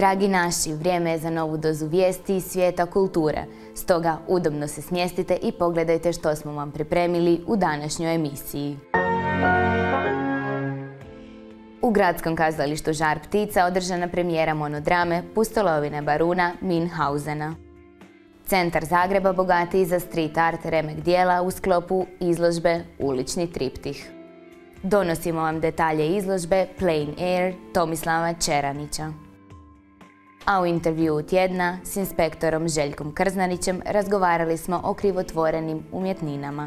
Dragi naši, vrijeme je za novu dozu vijesti iz svijeta kulture. Stoga udobno se smjestite i pogledajte što smo vam pripremili u današnjoj emisiji. U Gradskom kazalištu Žar ptica održana premijera monodrame Pustolovine baruna Münchausena. Centar Zagreba bogatiji za street art remek dijela u sklopu izložbe Ulični triptih. Donosimo vam detalje izložbe Plein Air Tomislava Čeranića. A u intervjuu tjedna s inspektorom Željkom Krznarićem razgovarali smo o krivotvorenim umjetninama.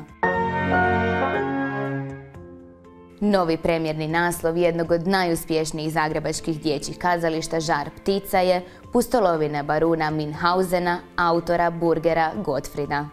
Novi premijerni naslov jednog od najuspješnijih zagrebačkih dječjih kazališta Žar ptica je Pustolovine baruna Münchausena autora Burgera Gottfrieda.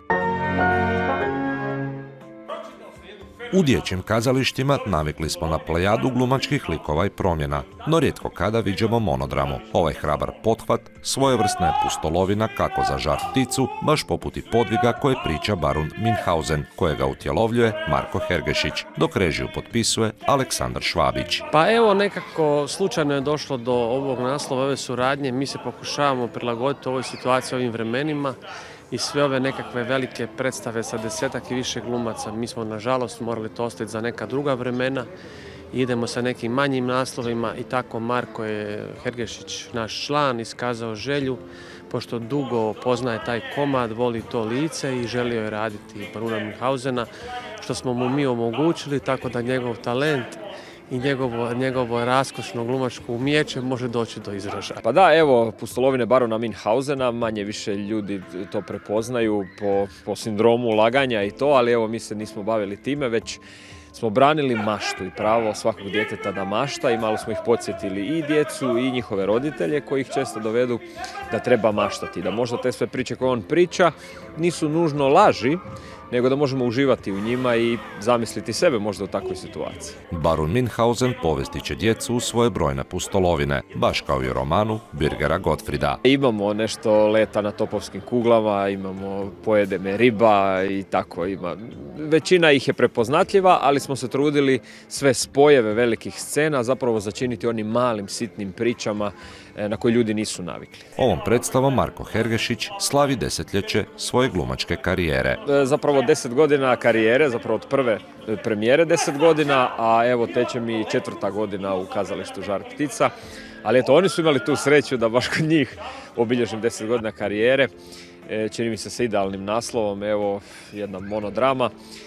U dječjim kazalištima navikli smo na plejadu glumačkih likova i promjena, no rijetko kada viđemo monodramu. Ovaj hrabar pothvat svojevrsna je pustolovina kako za Žar pticu, baš poput i podviga koje priča barun Münchausen, kojega utjelovljuje Marko Hergešić, dok režiju potpisuje Aleksandar Švabić. Pa evo, nekako slučajno je došlo do ovog naslova, ove suradnje. Mi se pokušavamo prilagoditi ovoj situaciji, ovim vremenima. I sve ove nekakve velike predstave sa 10-ak i više glumaca, mi smo nažalost morali to ostaviti za neka druga vremena. Idemo sa nekim manjim naslovima i tako Marko je Hergešić, naš član, iskazao želju, pošto dugo poznaje taj komad, voli to lice i želio je raditi baruna Münchausena, što smo mu mi omogućili, tako da njegov talent i njegovo raskošno glumačko umijeće može doći do izražaja. Pa da, evo, Pustolovine baruna Münchausena, manje više ljudi to prepoznaju po sindromu laganja i to, ali evo mi se nismo bavili time, već smo branili maštu i pravo svakog djeteta da mašta i malo smo ih podsjetili i djecu i njihove roditelje koji ih često dovedu da treba maštati, da možda te sve priče koje on priča nisu nužno laži, nego da možemo uživati u njima i zamisliti sebe možda u takvoj situaciji. Barun Münchausen povesti će djecu u svoje brojne pustolovine, baš kao i u romanu Burgera Gottfrieda. Imamo nešto leta na topovskim kuglama, imamo pojede me riba i tako ima. Većina ih je prepoznatljiva, ali smo se trudili sve spojeve velikih scena zapravo začiniti onim malim, sitnim pričama na koje ljudi nisu navikli. Ovom predstavom Marko Hergešić slavi desetljeće svoje glumačke karijere. Zapravo 10 godina karijere, zapravo od prve premijere 10 godina, a evo teče mi 4. godina u kazalištu Žar ptica. Ali eto, oni su imali tu sreću da baš kod njih obilježim 10 godina karijere. Čini mi se sa idealnim naslovom, evo jedna monodrama,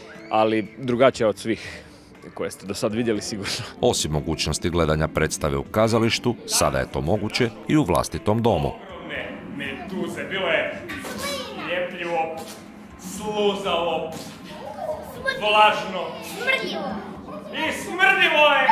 ali drugačija od svih koje ste do sad vidjeli sigurno. Osim mogućnosti gledanja predstave u kazalištu, sada je to moguće i u vlastitom domu. Meduze, bilo je ljepljivo, sluzavo, vlažno i smrdljivo je!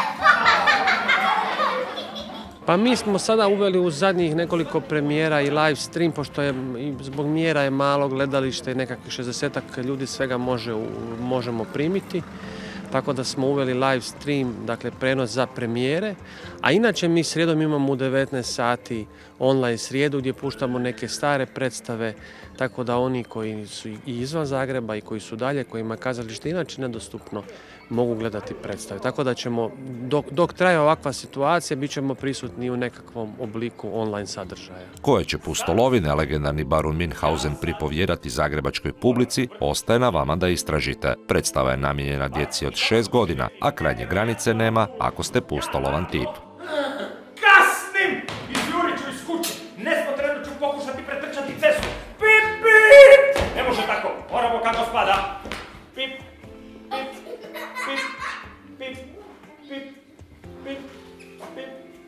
Pa mi smo sada uveli u zadnjih nekoliko premijera i live stream, pošto je zbog mjera je malo gledalište i nekakvih 60-ak ljudi svega možemo primiti. Tako da smo uveli live stream, dakle prenos za premijere, a inače mi srijedom imamo u 19 sati online srijedu gdje puštamo neke stare predstave, tako da oni koji su i izvan Zagreba i koji su dalje, kojima je kazalište inače nedostupno, mogu gledati predstave. Tako da ćemo, dok traje ovakva situacija, bit ćemo prisutni u nekakvom obliku online sadržaja. Koje će pustolovine legendarni barun Münchausen pripovjedati zagrebačkoj publici, ostaje na vama da istražite. Predstava je namijenjena djeci od 6 godina, a krajnje granice nema ako ste pustolovan tip. Kasnim! Izjurit ću iz kuće. Nesmotredno ću pokušati pretrčati cestu. Pip, pip! Ne može tako. Moramo kako spada. Pip, pip, pip, pip, pip, pip, pip.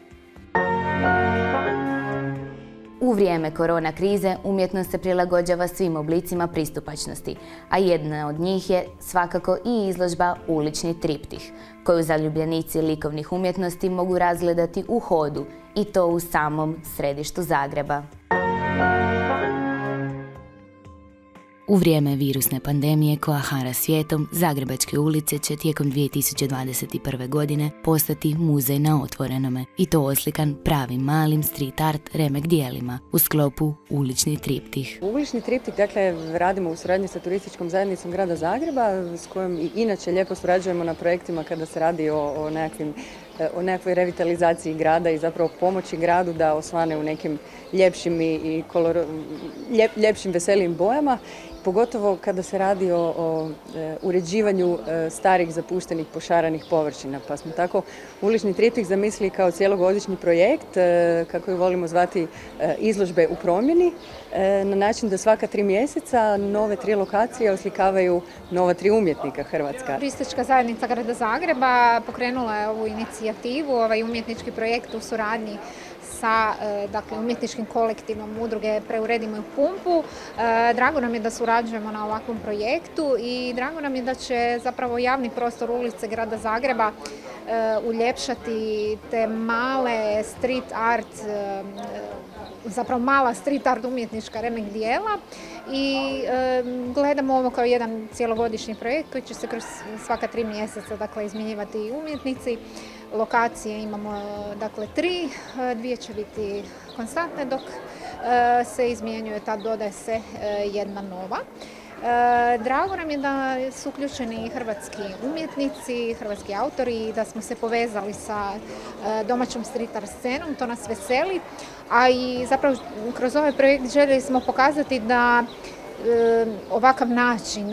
U vrijeme korona krize umjetnost se prilagođava svim oblicima pristupačnosti, a jedna od njih je svakako i izložba Ulični triptih, koju zaljubljenici likovnih umjetnosti mogu razgledati u hodu i to u samom središtu Zagreba. U vrijeme virusne pandemije koja hara svijetom, Zagrebačke ulice će tijekom 2021. godine postati muzej na otvorenome i to oslikan pravim malim street art remek dijelima u sklopu Ulični triptih. Ulični triptih, dakle, radimo u suradnji sa turističkom zajednicom grada Zagreba s kojom i inače lijepo surađujemo na projektima kada se radi o nekakvim o nekakvoj revitalizaciji grada i zapravo pomoći gradu da osvane u nekim ljepšim i ljepšim veselijim bojama, pogotovo kada se radi o uređivanju starih zapuštenih pošaranih površina. Pa smo tako ulični triptih zamislili kao cijelogodišnji projekt, kako ju volimo zvati izložbe u promjeni, na način da svaka 3 mjeseca nove 3 lokacije oslikavaju nova 3 umjetnika hrvatska. Turistička zajednica Grada Zagreba pokrenula je ovu inicijativu, ovaj umjetnički projekt u suradnji sa umjetničkim kolektivom udruge Preuredimo Pumpu. Drago nam je da surađujemo na ovakvom projektu i drago nam je da će zapravo javni prostor ulice Grada Zagreba uljepšati te male street art, zapravo mala street art umjetnička remek dijela i gledamo ovo kao jedan cijelogodišnji projekt koji će se kroz svaka 3 mjeseca izmjenjivati umjetnici. Lokacije imamo 3, 2 će biti konstantne dok se izmjenjuje, dodaje se jedna nova. Drago nam je da su uključeni hrvatski umjetnici, hrvatski autori i da smo se povezali sa domaćom street art scenom, to nas veseli, a i zapravo kroz ovaj projekt željeli smo pokazati da ovakav način,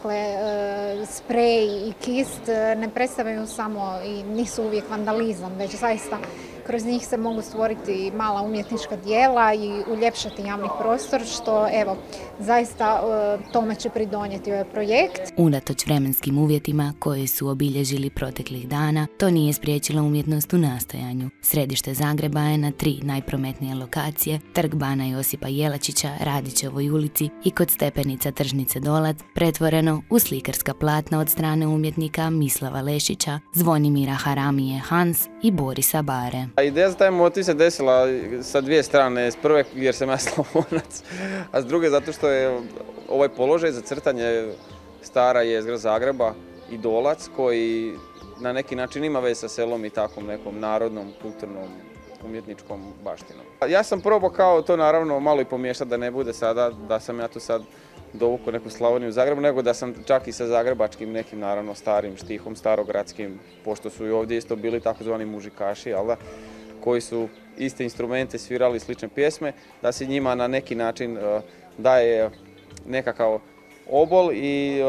sprej i kist ne predstavljaju samo i nisu uvijek vandalizam, već zaista kroz njih se mogu stvoriti mala umjetnička djela i uljepšati javni prostor, što zaista tome će pridonijeti ovaj projekt. Unatoč vremenskim uvjetima koji su obilježili proteklih dana, to nije spriječilo umjetnost u nastajanju. Središte Zagreba je na 3 najprometnije lokacije, Trg Bana Josipa Jelačića, Radićevoj ulici i kod stepenica Tržnice Dolac, pretvoreno u slikarska platna od strane umjetnika Mislava Lešića, Zvonimira Haramije Hans i Borisa Bare. Ideja za taj motiv se desila sa 2 strane. S prve jer sam ja Slavonac, a s druge zato što je ovaj položaj za crtanje stara jezgra Zagreba i Dolac koji na neki način ima veze sa selom i takvom nekom narodnom, kulturnom, umjetničkom baštinom. Ja sam probao kao to naravno malo i pomiješati da ne bude sada da sam ja tu sad dovukao neku Slavoniju u Zagrebu, nego da sam čak i sa zagrebačkim nekim naravno starim štihom, starogradskim, pošto su i ovdje isto bili takozvani mužikaši, koji su iste instrumente svirali slične pjesme, da se njima na neki način daje nekakav obol i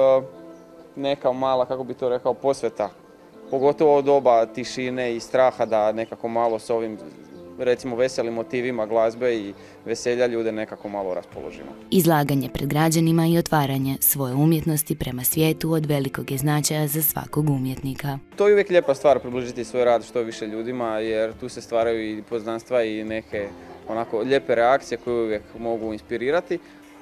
neka mala, kako bi to rekao, posveta. Pogotovo od doba tišine i straha da nekako malo s ovim recimo veselim motivima glazbe i veselja ljude nekako malo raspoložimo. Izlaganje pred građanima i otvaranje svoje umjetnosti prema svijetu od velikog je značaja za svakog umjetnika. To je uvijek lijepa stvar približiti svoj rad što više ljudima jer tu se stvaraju i poznanstva i neke onako lijepe reakcije koje uvijek mogu inspirirati,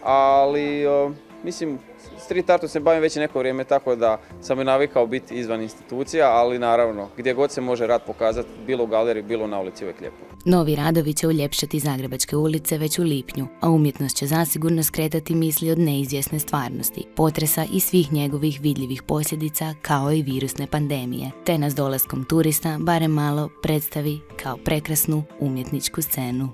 ali mislim, street artom se bavim već neko vrijeme tako da sam i navikao biti izvan institucija, ali naravno gdje god se može rad pokazati, bilo u galeriji, bilo na ulici, uvijek lijepo. Novi radovi će uljepšati zagrebačke ulice već u lipnju, a umjetnost će zasigurno skretati misli od neizvjesne stvarnosti, potresa i svih njegovih vidljivih posljedica kao i virusne pandemije, te nas dolaskom turista barem malo predstavi kao prekrasnu umjetničku scenu.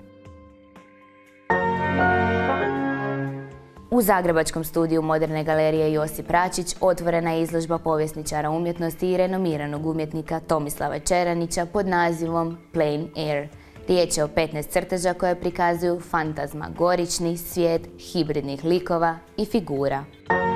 U zagrebačkom studiju Moderne galerije Josip Račić otvorena je izložba povjesničara umjetnosti i renomiranog umjetnika Tomislava Čeranića pod nazivom Plein Air. Riječ je o 15 crteža koje prikazuju fantazmagorični svijet hibridnih likova i figura.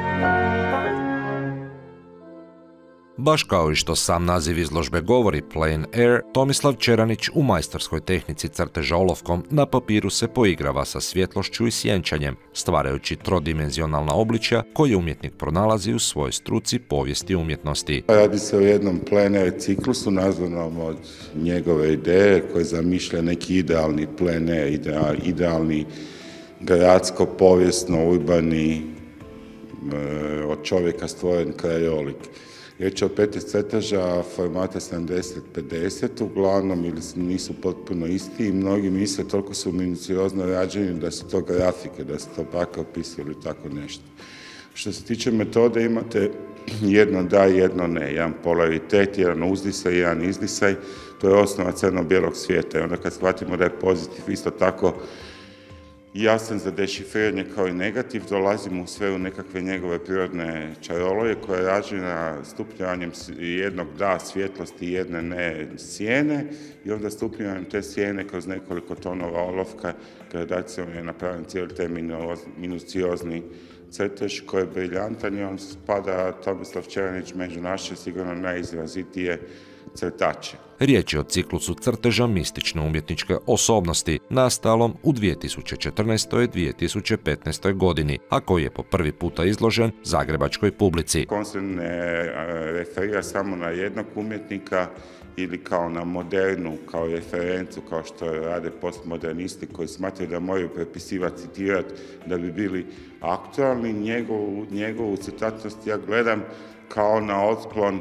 Baš kao i što sam naziv izložbe govori Plein Air, Tomislav Čeranić u majstorskoj tehnici crteža olovkom na papiru se poigrava sa svjetlošću i sjenčanjem, stvarajući trodimenzionalna obličja koje umjetnik pronalazi u svojoj struci povijesti umjetnosti. Radi se o jednom plein air ciklusu nazvanom od njegove ideje koji zamišlja neki idealni plein air, idealni gradsko-povijesno urbani od čovjeka stvoren krajolik. Riječ je o 15 crteža formata 70-50 uglavnom ili nisu potpuno isti i mnogi misle toliko su minuciozno rađeni da su to grafike, da su to pakopisi ili tako nešto. Što se tiče metode imate jedno da, jedno ne, jedan polaritet, jedan uzdisaj, jedan izdisaj, to je osnova crno-bijelog svijeta i onda kad shvatimo da je pozitiv isto tako jasan za dešifriranje kao i negativ, dolazimo sve u nekakve njegove prirodne čaroloje koje rađe na stupljavanjem jednog da svjetlosti i jedne ne sjene i onda stupljavanjem te sjene kroz nekoliko tonova olovka gradacijom je napravljen cijeli taj minuciozni crtež koji je briljantan i on spada Tomislav Černić među naše sigurno najizrazitije crtače. Riječ je o ciklusu crteža mistične umjetničke osobnosti, nastalom u 2014. i 2015. godini, a koji je po prvi puta izložen zagrebačkoj publici. On se ne referira samo na jednog umjetnika ili kao na modernu, kao referencu, kao što rade postmodernisti koji smatraju da moraju prepisivati, citirati da bi bili aktualni. Njegovu citatnost ja gledam kao na otklon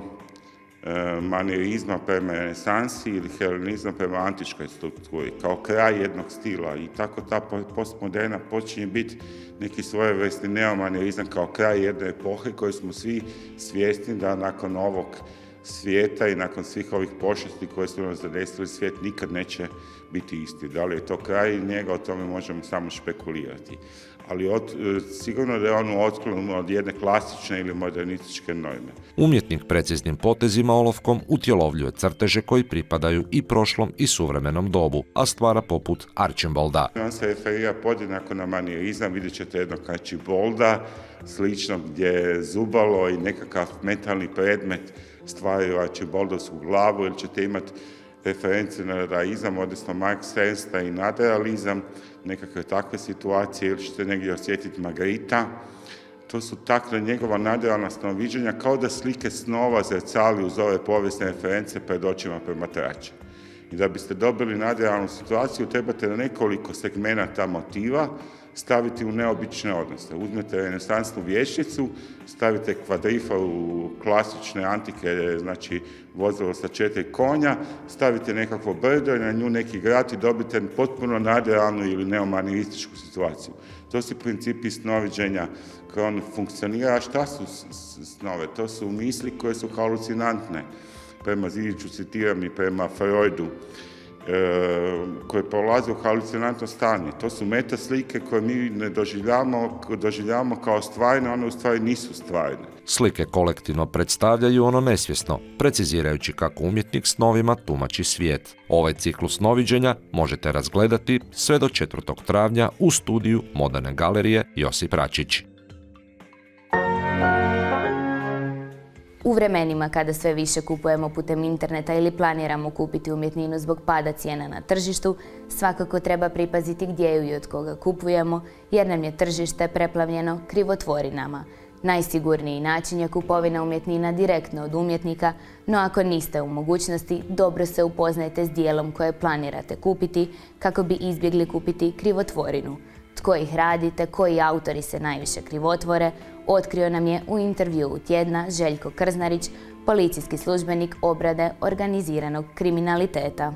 manirizma prema renesansi ili helenizma prema antičkoj strukturi, kao kraj jednog stila i tako ta postmoderna počinje biti neki svojevrsni neomanirizam kao kraj jedne epohe koje smo svi svjesni da nakon ovog svijeta i nakon svih ovih pošasti koje su nas zadesili svijet nikad neće biti isti. Da li je to kraj njega, o tome možemo samo špekulirati. Ali sigurno da je on otklon od jedne klasične ili modernističke norme. Umjetnik preciznim potezima olovkom utjelovljuje crteže koji pripadaju i prošlom i suvremenom dobu, a stvara poput Archimbolda. On se referira podjednako na manirizam, vidjet ćete jednog Archimbolda, slično gdje je zubalo i nekakav metalni predmet stvaraju Archimboldovsku glavu, ili ćete imati reference na dadaizam, odnosno Marx Ernsta i nadrealizam, nekakve takve situacije, ili ćete negdje osjetiti Magritta. To su takve njegova nadrealna snoviđenja, kao da slike snova zrcali uz ove povijesne reference pred očima promatrača. I da biste dobili nadrealnu situaciju, trebate na nekoliko segmenata motiva staviti u neobične odnose. Uzmete renesansnu vijećnicu, stavite kvadriforu klasične antike, znači vozilo sa 4 konja, stavite nekakvo brdo i na nju neki grad i dobite potpuno nadrealnu ili neomanirističku situaciju. To su principi snoviđenja koje on funkcionira. A šta su snove? To su misli koje su halucinantne. Prema Zidiću citiram i prema Freudu, koje prolaze u halucinantno stanje. To su metaslike koje mi ne doživljavamo kao stvarne, one u stvari nisu stvarne. Slike kolektivno predstavljaju ono nesvjesno, precizirajući kako umjetnik snovima tumači svijet. Ovaj ciklus snoviđenja možete razgledati sve do 4. travnja u studiju Moderne galerije Josip Račić. U vremenima kada sve više kupujemo putem interneta ili planiramo kupiti umjetninu zbog pada cijena na tržištu, svakako treba pripaziti gdje ju i od koga kupujemo, jer nam je tržište preplavljeno krivotvorinama. Najsigurniji način je kupovina umjetnina direktno od umjetnika, no ako niste u mogućnosti, dobro se upoznajte s dijelom koje planirate kupiti kako bi izbjegli kupiti krivotvorinu. Tko ih radi te koji autori se najviše krivotvore, otkrio nam je u intervjuu tjedna Željko Krznarić, policijski službenik obrade organiziranog kriminaliteta.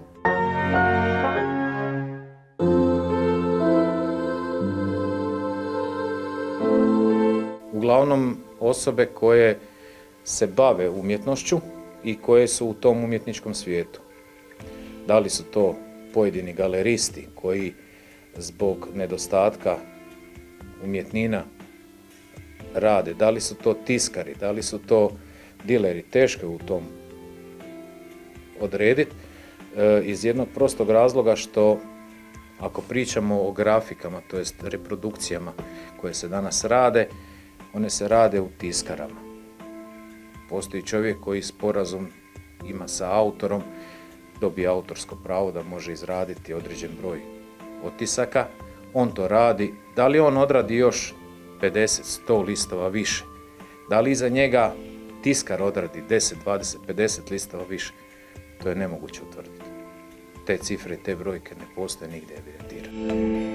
Uglavnom osobe koje se bave umjetnošću i koje su u tom umjetničkom svijetu. Da li su to pojedini galeristi koji zbog nedostatka umjetnina rade, da li su to tiskari, da li su to dileri, teško je u tom odrediti iz jednog prostog razloga što ako pričamo o grafikama, to jest reprodukcijama koje se danas rade, one se rade u tiskarama. Postoji čovjek koji sporazum ima sa autorom, dobije autorsko pravo da može izraditi određen broj otisaka, on to radi, da li on odradi još 50, 100 listova više, da li iza njega tiskar odradi 10, 20, 50 listova više, to je nemoguće utvrditi. Te cifre, te brojke ne postoje nigdje evidentirane.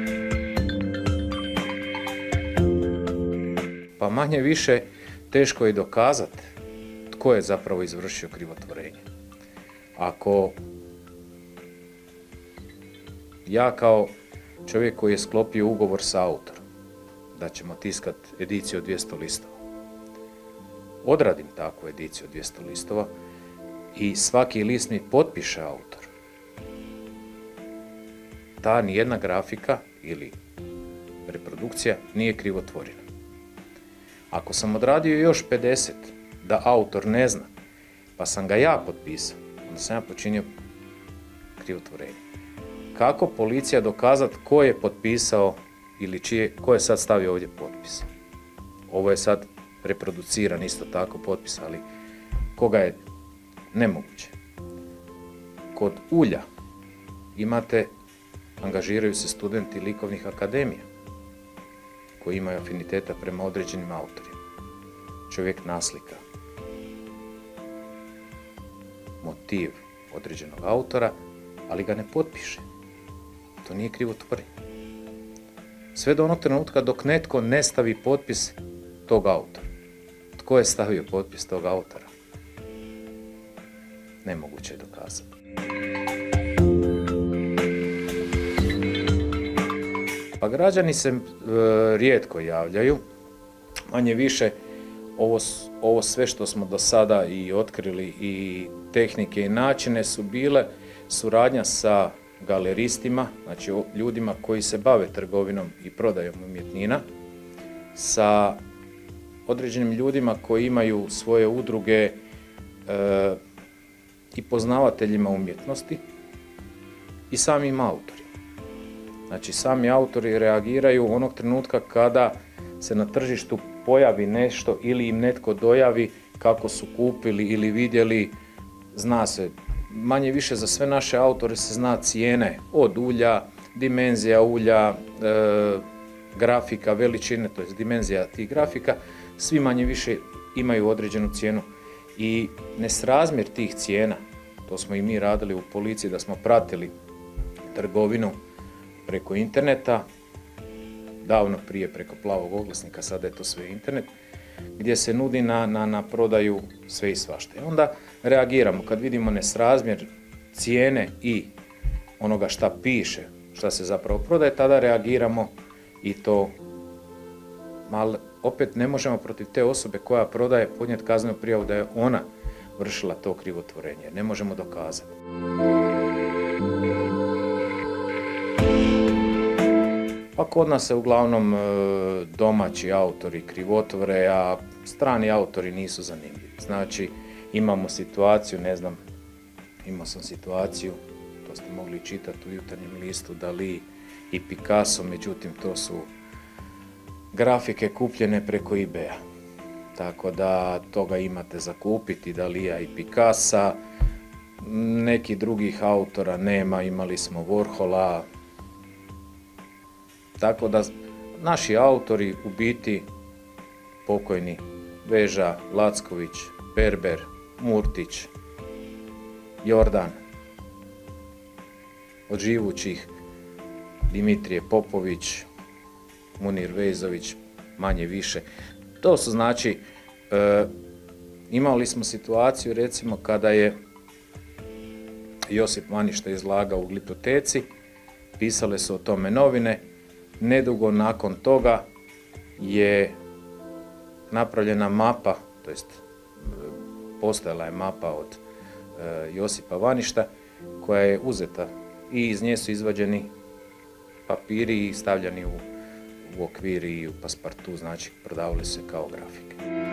Pa manje više teško je dokazati tko je zapravo izvršio krivotvorenje. Ako ja kao čovjek koji je sklopio ugovor sa autorom da ćemo tiskati ediciju od 200 listova, odradim takvu ediciju od 200 listova i svaki list mi potpiše autor, ta nijedna grafika ili reprodukcija nije krivotvorina. Ako sam odradio još 50 da autor ne zna, pa sam ga ja potpisao, onda sam ja počinio krivotvorenje. Kako policija dokazati ko je potpisao ili ko je sad stavio ovdje potpis? Ovo je sad reproduciran isto tako potpis, ali koga je nemoguće. Kod ulja imate, angažiraju se studenti likovnih akademija koji imaju afiniteta prema određenim autorima. Čovjek naslika motiv određenog autora, ali ga ne potpiše. To nije krivotvorenje. Sve do onog trenutka dok netko ne stavi potpis tog autora. Tko je stavio potpis tog autora? Nemoguće je dokazati. Pa građani se rijetko javljaju, manje više ovo sve što smo do sada i otkrili i tehnike i načine su bile suradnja sa galeristima, znači ljudima koji se bave trgovinom i prodajom umjetnina, sa određenim ljudima koji imaju svoje udruge i poznavateljima umjetnosti i samim autorima. Znači sami autori reagiraju onog trenutka kada se na tržištu pojavi nešto ili im netko dojavi kako su kupili ili vidjeli, zna se, manje više za sve naše autore se zna cijene od ulja, dimenzija ulja, grafika, veličine, to je dimenzija tih grafika, svi manje više imaju određenu cijenu i nesrazmjer tih cijena, to smo i mi radili u policiji da smo pratili trgovinu preko interneta, davno prije preko plavog oglasnika, sada je to sve internet, gdje se nudi na prodaju sve i svašta. I onda reagiramo kad vidimo nesrazmjer cijene i onoga šta piše, šta se zapravo prodaje, tada reagiramo i to, ali opet ne možemo protiv te osobe koja prodaje podnijeti kaznenu prijavu da je ona vršila to krivotvorenje. Ne možemo dokazati. Pa kod nas se uglavnom domaći autori krivotvore, a strani autori nisu zanimljivi. Znači, imamo situaciju, ne znam, imao sam situaciju, to ste mogli čitati u Jutarnjem listu, Dali i Picasso, međutim to su grafike kupljene preko eBaya. Tako da toga imate za kupiti, Dalija i Picassa, nekih drugih autora nema, imali smo Warhola. Tako da naši autori u biti pokojni Veža, Lacković, Berber, Murtić, Jordan, od živućih Dimitrije Popović, Munir Vejzović, manje više. To su znači, imali smo situaciju recimo kada je Josip Vaništa izlagao u Gliptoteci, pisale su o tome novine, nedugo nakon toga je napravljena mapa, to jest postojala je mapa od Josipa Vaništa koja je uzeta i iz nje su izvađeni papiri i stavljani u okvir i u paspartu, znači prodavali se kao grafike.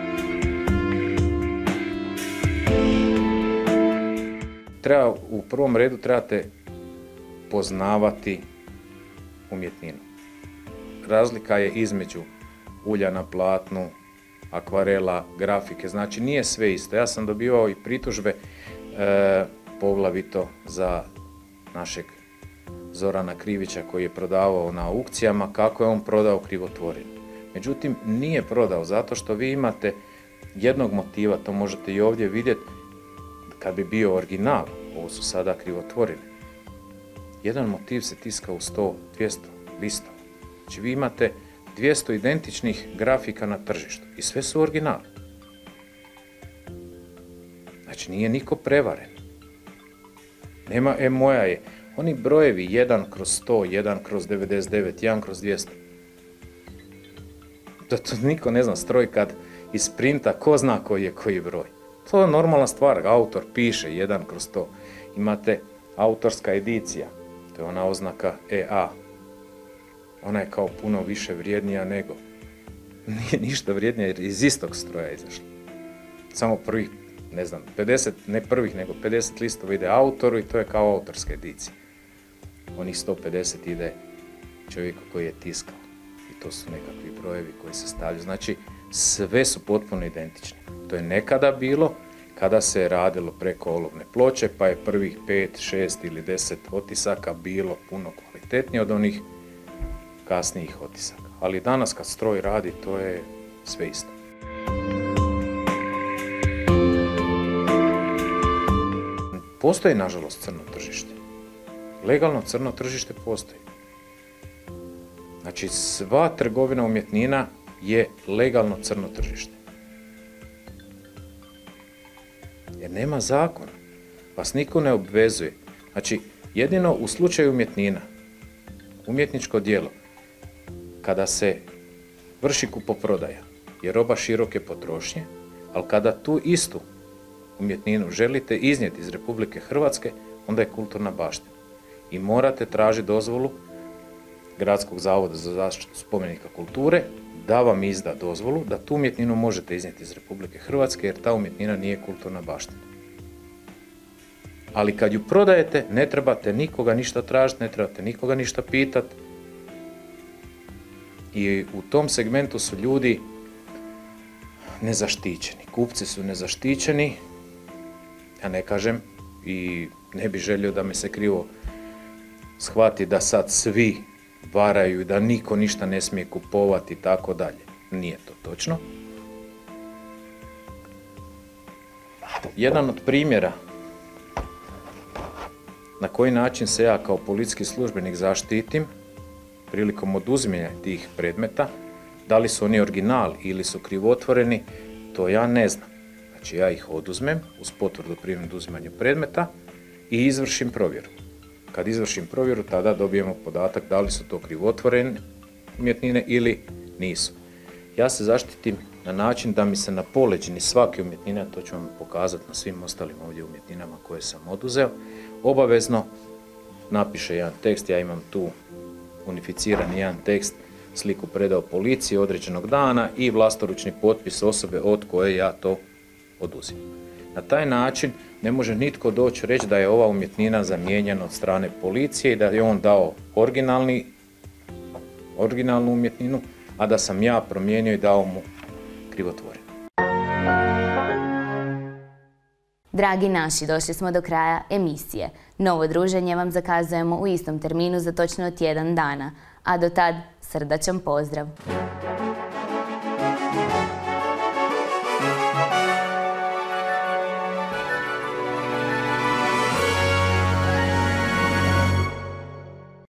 U prvom redu trebate poznavati umjetninu. Razlika je između ulja na platnu, akvarela, grafike, znači nije sve isto. Ja sam dobivao i pritužbe poglavito za našeg Zorana Krivića koji je prodavao na aukcijama, kako je on prodao krivotvorinu. Međutim, nije prodao zato što vi imate jednog motiva, to možete i ovdje vidjeti, kad bi bio original, ovo su sada krivotvorine. Jedan motiv se tiska u 100, 200 listova. Znači vi imate 200 identičnih grafika na tržištu i sve su originali. Znači nije niko prevaren. Nema, moja je. Oni brojevi 1/100, 1/99, 1/200. To niko ne zna, stroj kad isprinta, ko zna koji je koji broj. To je normalna stvar, autor piše 1/100. Imate autorska edicija, to je ona oznaka EA. ona je kao puno više vrijednija nego. Nije ništa vrijednija jer iz istog stroja izašla. Samo prvih, ne znam, 50, ne prvih, nego 50 listova ide autoru i to je kao autorska edicija. Onih 150 ide čovjeku koji je tiskao. I to su nekakvi brojevi koji se stavljaju. Znači, sve su potpuno identične. To je nekada bilo kada se je radilo preko olovne ploče, pa je prvih 5, 6 ili 10 otisaka bilo puno kvalitetnije od onih kasnijih otisaka. Ali danas kad stroj radi, to je sve isto. Postoji, nažalost, crno tržište. Legalno crno tržište postoji. Znači, sva trgovina umjetnina je legalno crno tržište. Jer nema zakona. Vas niko ne obvezuje. Znači, jedino u slučaju umjetnina, umjetničko djelo, kada se vrši kupoprodaja, je roba široke potrošnje, ali kada tu istu umjetninu želite iznijeti iz Republike Hrvatske, onda je kulturna baština. I morate tražiti dozvolu Gradskog zavoda za zaštitu spomenika kulture da vam izda dozvolu da tu umjetninu možete iznijeti iz Republike Hrvatske, jer ta umjetnina nije kulturna baština. Ali kad ju prodajete, ne trebate nikoga ništa tražiti, ne trebate nikoga ništa pitati. I u tom segmentu su ljudi nezaštićeni. Kupci su nezaštićeni, ja ne kažem i ne bi želio da me se krivo shvati da sad svi varaju i da niko ništa ne smije kupovati i tako dalje. Nije to točno. Jedan od primjera na koji način se ja kao policijski službenik zaštitim prilikom oduzimanja tih predmeta, da li su oni original ili su krivotvoreni, to ja ne znam. Znači ja ih oduzmem uz potvrdu o privremenom oduzimanju predmeta i izvršim provjeru. Kad izvršim provjeru, tada dobijemo podatak da li su to krivotvorene umjetnine ili nisu. Ja se zaštitim na način da mi se na poleđini svake umjetnine, to ću vam pokazati na svim ostalim ovdje umjetninama koje sam oduzeo, obavezno napiše jedan tekst, ja imam tu unificirani jedan tekst, sliku predao policiji određenog dana i vlastoručni potpis osobe od koje ja to oduzimam. Na taj način ne može nitko doći reći da je ova umjetnina zamijenjena od strane policije i da je on dao originalnu umjetninu, a da sam ja promijenio i dao mu krivotvorenu. Dragi naši, došli smo do kraja emisije. Novo druženje vam zakazujemo u istom terminu za točno tjedan dana, a do tad srdačan pozdrav!